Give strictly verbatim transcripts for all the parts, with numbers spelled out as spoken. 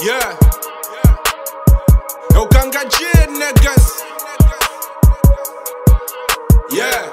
Yeah. Eu Kangajir, niggas. Yeah.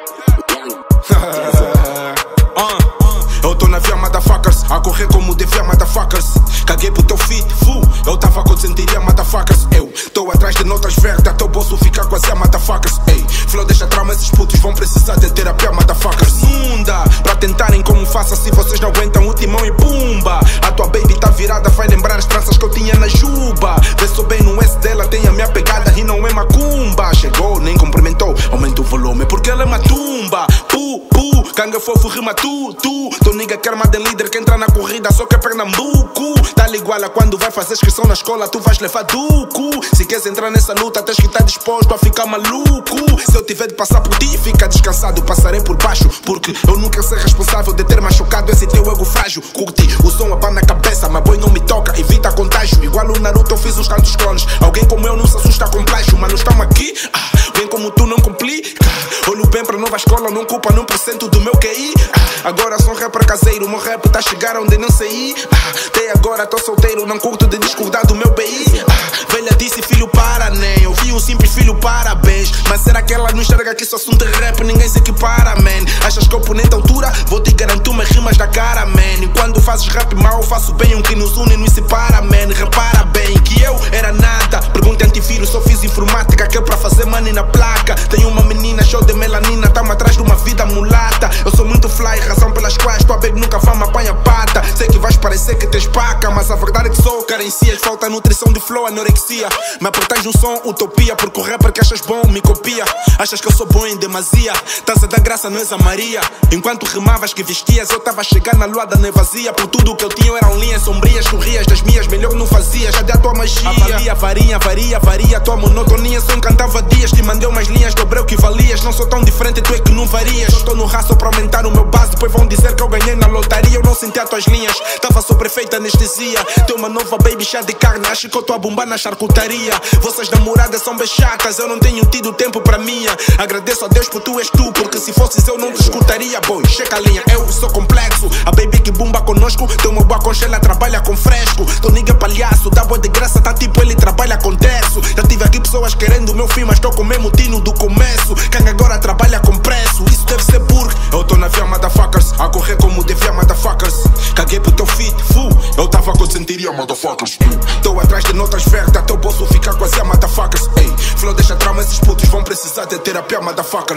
uh. Eu tô na via, motherfuckers. A correr como devia, motherfuckers. Caguei pro teu feed, fu. Eu tava com sentiria, motherfuckers. Eu tô atrás de notas verdes, até o bolso ficar quase a motherfuckers. Ei, flow deixa trauma, esses putos vão precisar de terapia, motherfuckers. Munda, pra tentarem como faça, se vocês não aguentam o timão e pumba. A tua baby tá virada, vai lembrar as tranças que eu tinha na juba. Vê só bem no S dela, tem a minha pegada e não é macumba. Chegou, nem cumprimentou, aumenta o volume porque ela é matumba. Pu, pu, canga fofo rima tu, tu. Tu nigga quer armada em líder que entra na corrida só que é Pernambuco. Tá igual a quando vai fazer inscrição na escola, tu vais levar duco. Se queres entrar nessa luta, tens que estar disposto a ficar maluco. Se eu tiver de passar por ti, fica descansado, passarei por baixo. Porque eu nunca ser responsável de ter machucado esse teu ego frágil. Curti o som a pá na cabeça, mas boi não me toca, evita contágio. Igual o Naruto eu fiz os cantos clones. Alguém como eu não se assusta com plágio. Mas não estamos aqui, ah, bem como tu não complica. Olho bem pra nova escola, não culpa num por cento do meu Q I. ah, Agora sou um rapper caseiro, meu rap tá a chegar onde não sei. ah, Até agora tô solteiro, não curto de discordar do meu B I. ah, Velha disse filho para, nem eu vi um simples filho parabéns. Mas será que ela não enxerga que isso assunto é rap, ninguém se equipara, man. Achas que eu ponente altura, vou te garantir umas rimas da cara, man. E quando fazes rap mal, faço bem um que nos une e nos separa, man. Repara bem que eu era nada, pergunta antivírus, só fiz informática que é pra fazer money na placa. Tenho uma menina show de melanina, tamo atrás de uma vida mulata. Eu sou muito fly, razão pelas quais tua baby nunca vai me apanhar pata. Sei que vais parecer que tens paca, mas a verdade é que sou carencias. Falta nutrição de flow, anorexia. Me apertais um som, utopia. Porque o rapper que achas bom me copia. Achas que eu sou bom em demasia, tás a dar graça, não és a Maria. Enquanto rimavas que vestias, eu tava a chegar na lua da nevazia. Por tudo que eu tinha eram linhas sombrias, sorrias das minhas, melhor não fazia. Já dei a tua magia, avalia, varia, varia, varia. Tua monotonia, só encantava dias. Te mandei umas linhas, dobrei o que valias. Não sou tão diferente, tu é que não varias. Eu tô no raço pra aumentar o meu base, depois vão dizer que eu ganhei na lotaria. Eu não senti as tuas linhas, tava sobre efeito anestesia. Tem uma nova baby chá de carne, acho que eu tô a bombar na charcutaria. Vossas namoradas são bem chatas, eu não tenho tido tempo pra minha. Agradeço a Deus por tu és tu, porque se fosses eu não te escutaria. Boy, checa a linha, eu sou complexo. A baby que bomba conosco, tem uma boa congela, trabalha com fresco. Tô nigga palhaço, dá boa de graça, tá tipo ele trabalha com terço. Já tive aqui pessoas querendo o meu fim, mas tô com o mesmo tino do começo. Quem agora trabalha com preço, isso deve ser porque eu tô na via, motherfuckers. A correr como devia, motherfuckers. Caguei pro teu feed, fu. Eu tava com sentiria, motherfuckers. Tô atrás de notas verdes, até o bolso ficar quase a motherfuckers. Ei, flow deixa trauma, esses putos vão precisar de terapia, motherfuckers.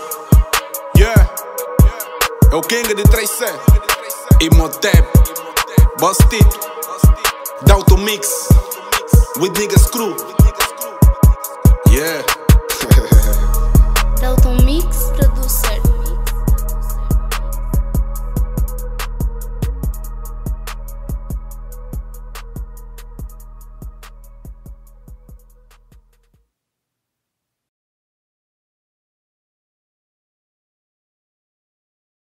Yeah. É o King de três C Imhotep Boss Tito Dauto Mix With niggas crew.